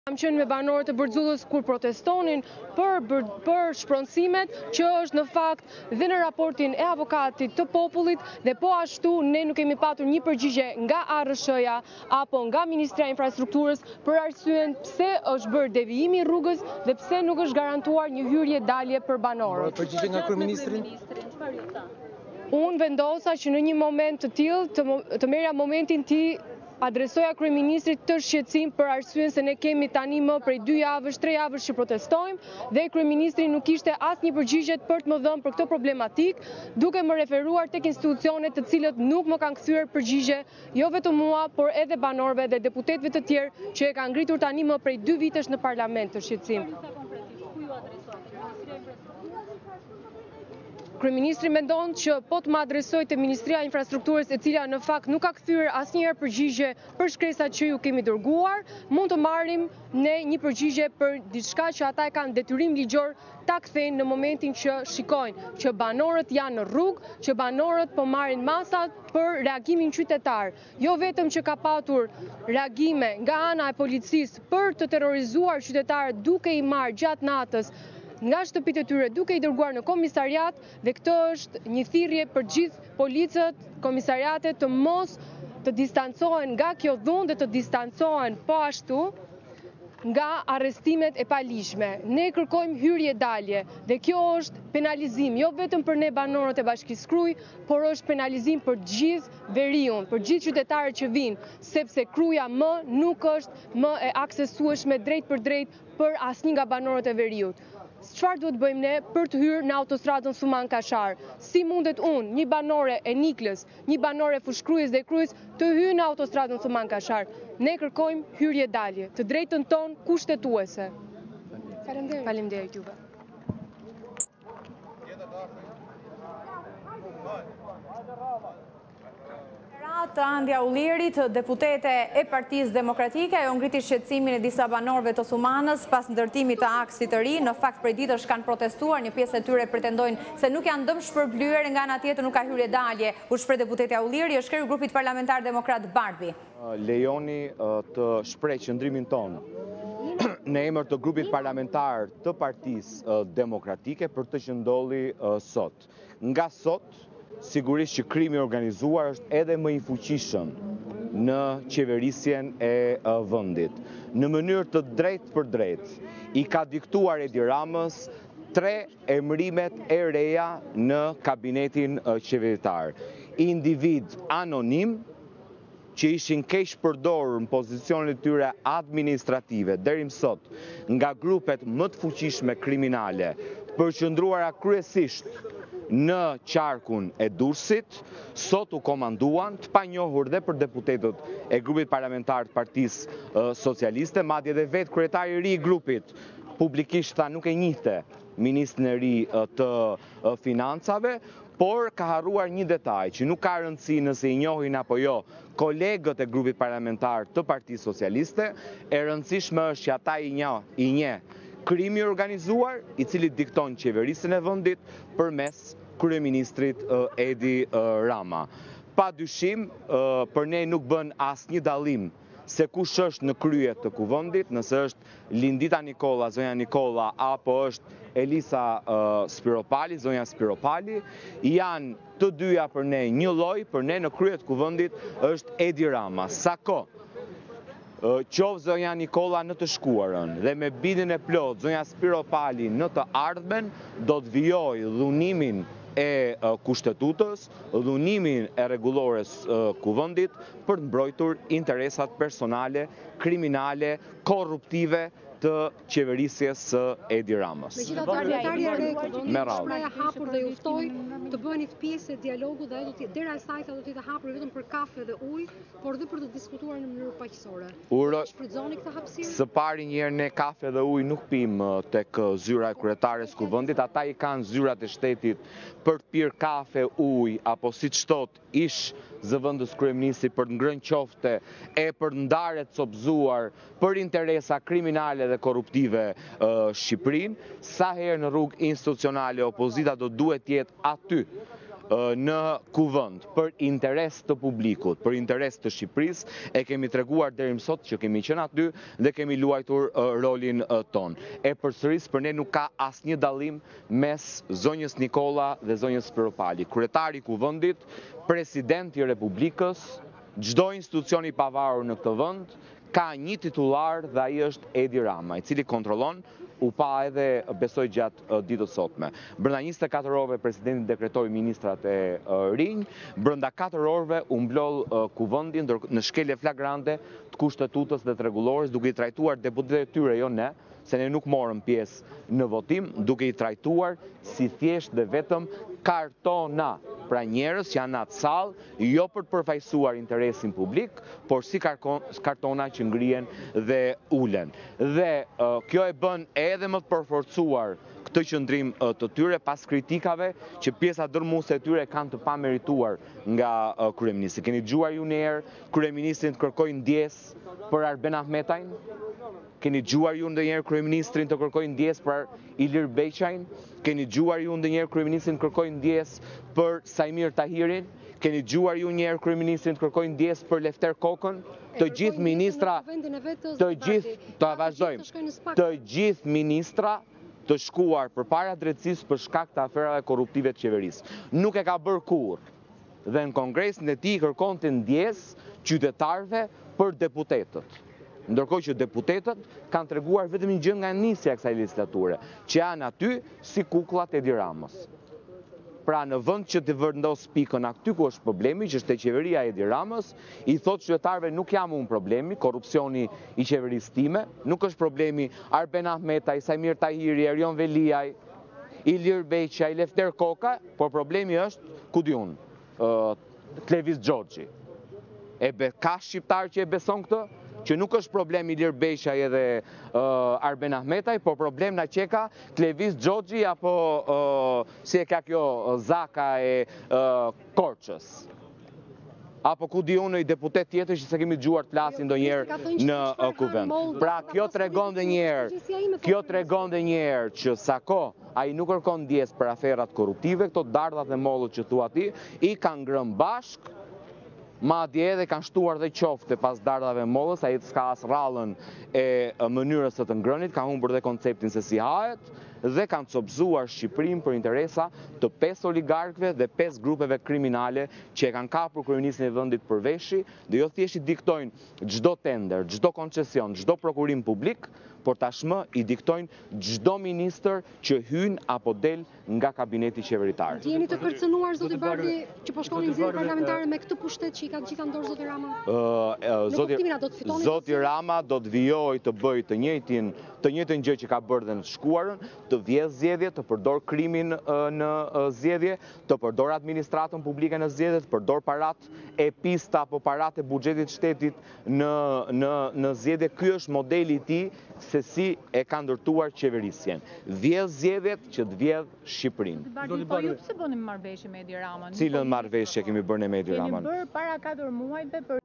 Kam qenë me banorët e Bërxullës kur protestonin për shpronësimet, që është në fakt dhe në raportin e avokatit të popullit, dhe po ashtu ne nuk kemi patur një përgjigje nga ARSH-ja apo nga Ministria e Infrastrukturës për arsyen pse është bërë devijimi i rrugës dhe pse nuk është garantuar një hyrje dalje për banorët. Përgjigje nga kryeministri? Unë vendosa që në një moment të tillë të merja momentin ti adresoja kryeministrit të shqetësim për arsyen se ne kemi tani më prej 2 javësh, 3 javësh që protestojmë dhe kryeministri nuk kishte asnjë përgjigje për të më dhënë për këtë problematik, duke më referuar tek institucionet të cilët nuk më kanë kthyer përgjigje, jo vetëm mua, por edhe banorëve dhe deputetëve të tjerë që e kanë ngritur tani më prej 2 vitesh në parlament të shqetësim. Kryeministri mendon që po të më adresoj te Ministria e Infrastrukturës, e cila në fakt nuk ka kthyer asnjëherë përgjigje për shkresat që ju kemi dërguar, mund të marrim ne një përgjigje për diçka që ata e kanë detyrim ligjor ta kthejnë në momentin që shikojnë që banorët janë në rrugë, që banorët po marrin masat për reagimin qytetar. Jo vetëm që ka patur reagime nga ana e policisë për të terrorizuar qytetarët duke i marrë gjatë natës nga shtëpitë e tyre duke i dërguar në komisariat, dhe këtë është një thirrje për gjithë policët, komisariatet të mos të distancohen nga kjo dhunë dhe të distancohen po ashtu nga arrestimet e palishme. Ne kërkojmë hyrje dalje dhe kjo është penalizim, jo vetëm për ne banorët e Bashkisë Krujë, por është penalizim për gjithë veriun, për gjithë qytetarët që vinë, sepse Kruja nuk është më e aksesueshme drejt për drejt për asnjë nga banorët e veriut. Çfarë duhet bëjmë ne për të hyrë në autostradën Suman Kashar? Si mundet unë, një banore e Niklës, një banore e Fushkrujës dhe Krujës, të hyjë në autostradën Suman Kashar? Ne kërkojmë hyrje dalje, të drejtën tonë kushtetuese. Faleminderit juve. Të Andja Ullirit, deputete e Partisë Demokratike, ajo ngriti shqetësimin e disa banorëve të Sumanës pas ndërtimit të aksit të ri. Në fakt prej ditësh kanë protestuar, një pjesë e tyre pretendojnë se nuk janë dëm shpërblyer, nga ana tjetër nuk ka hyrje dalje. U shpreh deputetja Ulliri, është kreu i grupit parlamentar demokrat Bardhi. Lejoni të shpreh qëndrimin tonë në emër të grupit parlamentar të Partisë Demokratike për të që ndodhi sot. Nga sot, sigurisht që krimi organizuar është edhe më i fuqishëm në qeverisjen e vendit. Në mënyrë të drejtë për drejtë, i ka diktuar Edi Ramës 3 emërimet e reja në kabinetin qeveritar. Individ anonim që ishin keq përdorur në pozicionet e tyre administrative deri më sot nga grupet më të fuqishme kriminale, përqendruara kryesisht në qarkun e Durrësit, sot u komanduan të panjohur dhe për deputetët e grupit parlamentar të Partisë Socialiste, madje edhe vetë kryetari i ri i grupit publikisht tha nuk e njihte ministrin e ri të financave, por ka harruar një detaj që nuk ka rëndësi nëse i njohin apo jo kolegët e grupit parlamentar të Partisë Socialiste, e rëndësishme është që ata i njeh krimi organizuar i cili dikton qeverisjen e vendit përmes kryeministrit Edi Rama. Pa dyshim, për ne nuk bën asnjë dallim se kush është në krye të kuvendit, nëse është Lindita Nikolla, zonja Nikolla, apo është Elisa Spiropali, zonja Spiropali, janë të dyja për ne një lloj, për ne në krye të kuvendit është Edi Rama. Sako qovë zonja Nikolla në të shkuarën dhe me bindjen e plot zonja Spiropali në të ardhmen, do të vijojë dhunimin e kushtetutës, dhunimin e rregullores kuvendit për të mbrojtur interesat personale, kriminale, korruptive të qeverisjes së Edi Ramës. Me radhë. Hapur dhe ju ftoj të bëheni pjesë e dialogut dhe ajo dera e saj do të jetë hapur vetëm për kafe dhe ujë, por dhe për të diskutuar në mënyrë paqësore. Shfrytëzoni këtë hapësirë? Së pari njëherë ne kafe dhe ujë nuk pim tek zyra e kryetares kuvendit, ata i kanë zyrat e shtetit për të pirë kafe, ujë, apo siç thot ish zëvendës kryeministri për të ngrënë qofte e për të ndarë të copëzuar për interesa kriminale dhe korruptive Shqipërinë, sa herë në rrugë institucionale opozita do duhet jetë aty në kuvend për interes të publikut, për interes të Shqipërisë, e kemi treguar deri më sot që kemi qenë aty dhe kemi luajtur rolin ton. E përsëris, për ne nuk ka asnjë dallim mes zonjës Nikola dhe zonjës Spiropali. Kryetari i kuvendit, presidenti i Republikës, çdo institucion i pavarur në këtë vend ka një titullar dhe ai është Edi Rama, i cili kontrollon u pa edhe besoj gjatë ditës sotme. Brenda 24 orëve presidenti dekretoi ministrat e rinj, brenda 4 orëve u mblodh kuvendi në shkelje flagrante të kushtetutës dhe të rregullores, duke i trajtuar deputetët e tyre, jo ne, se ne nuk morëm pjesë në votim, duke i trajtuar si thjesht dhe vetëm kartona, pra njerëz që janë atë sallë, jo për të përfaqësuar interesin publik, por si kartona që ngrihen dhe ulen. Dhe kjo e bën edhe më të përforcuar këtë qëndrim të tyre pas kritikave që pjesa dërmuese e tyre kanë të pamerituar nga kryeministri. Keni dëgjuar ju ndonjëherë kryeministrin të kërkojë ndjesë për Arben Ahmetajn? Keni dëgjuar ju ndonjëherë kryeministrin të kërkojë ndjesë për Ilir Beqajn? Keni dëgjuar ju ndonjëherë kryeministrin të kërkojë ndjesë për Sajmir Tahirin? Keni dëgjuar ju ndonjëherë kryeministrin të kërkojë ndjesë për Lefter Kokën? Të gjithë ministra, të gjithë ministra të shkuar përpara drejtësisë për shkak të aferave korruptive të qeverisë. Nuk e ka bërë kurrë. Dhe në kongresin e tij kërkonte ndjesë qytetarëve për deputetët. Ndërkohë që deputetët kanë treguar vetëm një gjë nga nisja e kësaj legislature, që janë aty si kukullat e Edi Ramës. Pra në vend që të vendos pikën aty ku është problemi, që është te qeveria e Edi Ramës, i thotë qytetarëve nuk jam unë problemi, korrupsioni i qeverisë time, nuk është problemi Arben Ahmetaj, Sajmir Tahiri, Erion Veliaj, Ilir Beqaj, Lefter Koka, por problemi është, ku di unë, Klevis Xhoxhi. Ka shqiptar që e beson këtë? Që nuk është problem Ilir Beqaj edhe Arben Ahmetaj, por problem na qeka Klevis Xhoxhi apo si e ka kjo Zaka e Korçës. Apo ku di unë i deputet tjetër që se kemi dëgjuar të flasin ndonjëherë në kuvend. Pra kjo tregon edhe një herë që sa kohë ai nuk kërkon ndjesë për aferat korruptive, këto dardhat e mollët që thua ti, i kanë ngrënë bashkë. Madje edhe kanë shtuar dhe qofte pas dardhave mollës, ai s'ka as rrallën e mënyrës së të ngrënit, ka humbur dhe konceptin se si hahet, dhe kanë copëzuar Shqipërinë për interesa të 5 oligarkëve dhe 5 grupeve kriminale që e kanë kapur kryeministrin e vendit për veshi, dhe jo thjesht i diktojnë çdo tender, çdo koncesion, çdo prokurim publik, por tashmë i diktojnë çdo ministër që hyn apo del nga kabineti qeveritar. Jeni të kërcënuar zoti Bardhi që po shkonin zgjedhje parlamentare me këtë pushtet që i ka gjitha dorë zoti Rama? Zoti Rama do të vijojë të bëjë të njëjtën gjë që ka bërë dhe në të shkuarën, të vjedhë zgjedhje, të përdor krimin në zgjedhje, të përdor administratën publike në zgjedhje, të përdor parat e pista apo parat e buxhetit shtetit në zgjedhje. Ky është modeli i tij se si e ka ndërtuar qeverisjen. Vjedh zgjedhjet që të vjedh Shqipërinë. Po ju pse bëni marrëveshje me Edi Ramën? Cilën marrëveshje kemi bërë me Edi Ramën? Kemi bërë para 4 muajve për